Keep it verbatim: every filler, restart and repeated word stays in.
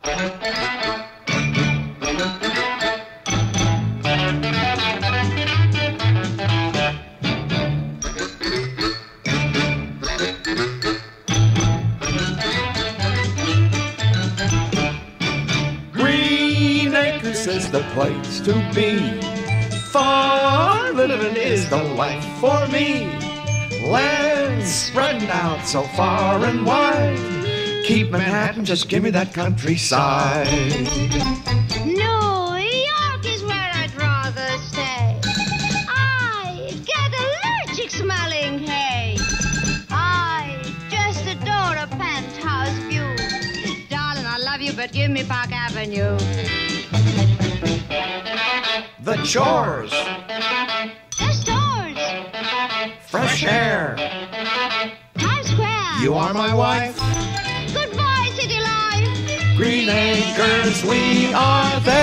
Green Acres is the place to be. Farm living is the life for me. Land spreading out so far and wide. Keep Manhattan, just give me that countryside. New York is where I'd rather stay. I get allergic smelling hay. I just adore a penthouse view. Darling, I love you, but give me Park Avenue. The chores, The stores, fresh air. Times Square. You are my wife. Goodbye, city life. Green Acres, we are there.